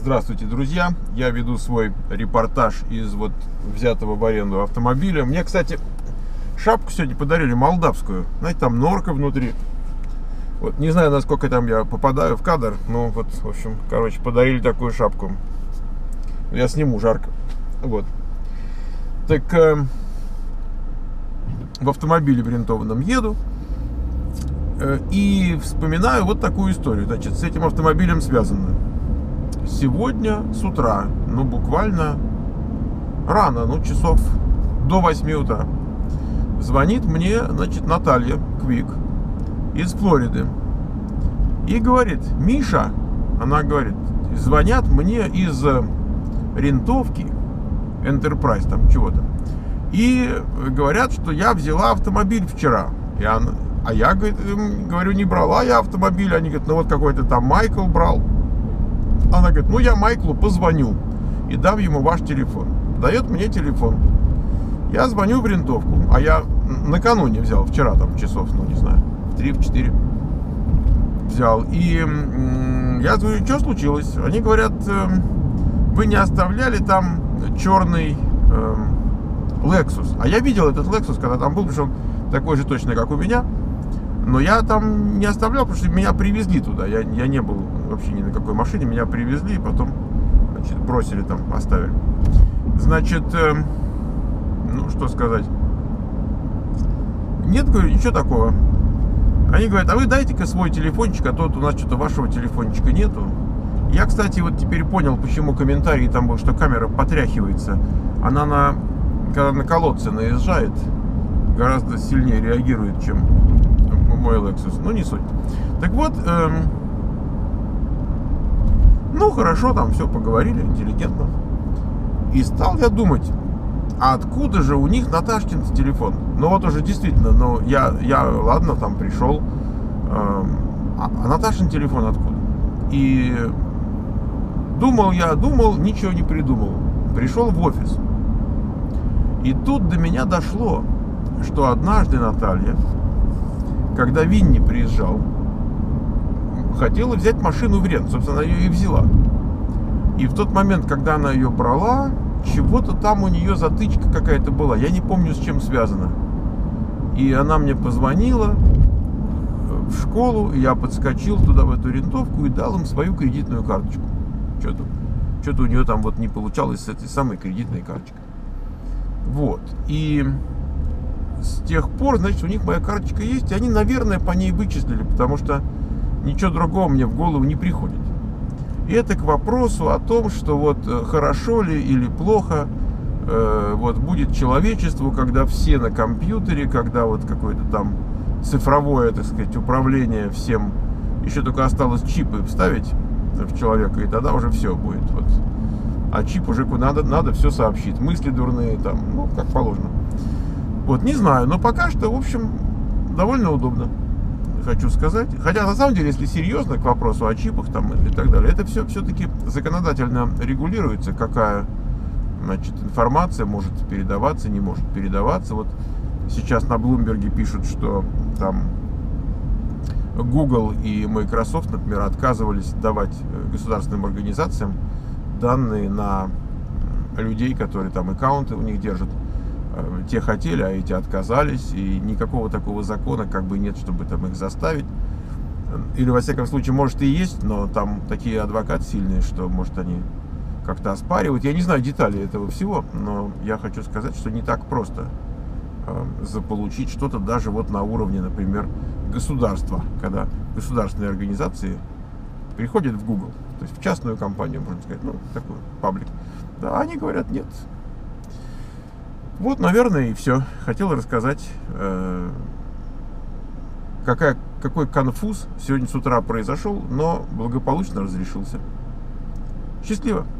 Здравствуйте, друзья! Я веду свой репортаж из вот взятого в аренду автомобиля. Мне, кстати, шапку сегодня подарили молдавскую. Знаете, там норка внутри. Вот, не знаю, насколько там я попадаю в кадр, но вот, в общем, короче, подарили такую шапку. Я сниму, жарко. Вот. Так, в автомобиле брендованном еду и вспоминаю вот такую историю. Значит, с этим автомобилем связано. Сегодня с утра, ну буквально рано, ну часов до 8 утра, звонит мне, значит, Наталья Квик из Флориды и говорит: Миша, она говорит, звонят мне из рентовки Enterprise там чего-то и говорят, что я взяла автомобиль вчера. А я, говорю, не брала я автомобиль. Они говорят, ну вот какой-то там Майкл брал. Она говорит, ну я Майклу позвоню и дам ему ваш телефон. Дает мне телефон. Я звоню в рентовку. А я накануне взял, вчера там часов, ну не знаю, в 3-4 взял. И я говорю, что случилось? Они говорят, вы не оставляли там черный Lexus. А я видел этот Lexus, когда там был, потому что он такой же точно, как у меня. Но я там не оставлял, потому что меня привезли туда. Я не был вообще ни на какой машине. Меня привезли и потом, значит, бросили там, оставили. Значит, ну что сказать. Нет, говорю, ничего такого. Они говорят, а вы дайте-ка свой телефончик, а то у нас что-то вашего телефончика нету. Я, кстати, вот теперь понял, почему комментарий там был, что камера потряхивается. Она когда на колодце наезжает, гораздо сильнее реагирует, чем мой Lexus. Ну, не суть. Так вот, ну, хорошо, там все поговорили, интеллигентно. И стал я думать, а откуда же у них Наташкин телефон? Ну, вот уже действительно, ну, я ладно, там пришел, а Наташин телефон откуда? И думал, ничего не придумал. Пришел в офис. И тут до меня дошло, что однажды Наталья, когда Винни приезжал, хотела взять машину в рент. Собственно, она ее и взяла. И в тот момент, когда она ее брала, чего-то там у нее затычка какая-то была. Я не помню, с чем связано. И она мне позвонила в школу, и я подскочил туда, в эту рентовку, и дал им свою кредитную карточку. Что-то у нее там вот не получалось с этой самой кредитной карточкой. Вот. И с тех пор, значит, у них моя карточка есть, и они, наверное, по ней вычислили, потому что ничего другого мне в голову не приходит. И это к вопросу о том, что вот хорошо ли или плохо вот будет человечеству, когда все на компьютере, когда вот какое-то там цифровое, так сказать, управление всем, еще только осталось чипы вставить в человека, и тогда уже все будет. Вот. А чип уже надо все сообщить. Мысли дурные там, ну, как положено. Вот, не знаю, но пока что, в общем, довольно удобно, хочу сказать. Хотя, на самом деле, если серьезно к вопросу о чипах там и так далее, это все-таки законодательно регулируется, какая, значит, информация может передаваться, не может передаваться. Вот сейчас на Bloomberg пишут, что там Google и Microsoft, например, отказывались давать государственным организациям данные на людей, которые там аккаунты у них держат. Те хотели, а эти отказались, и никакого такого закона как бы нет, чтобы там их заставить. Или, во всяком случае, может и есть, но там такие адвокаты сильные, что, может, они как-то оспаривают. Я не знаю деталей этого всего, но я хочу сказать, что не так просто заполучить что-то даже вот на уровне, например, государства, когда государственные организации приходят в Google, то есть в частную компанию, можно сказать, ну, такую, паблик, да, они говорят, нет. Вот, наверное, и все. Хотел рассказать, какой конфуз сегодня с утра произошел, но благополучно разрешился. Счастливо!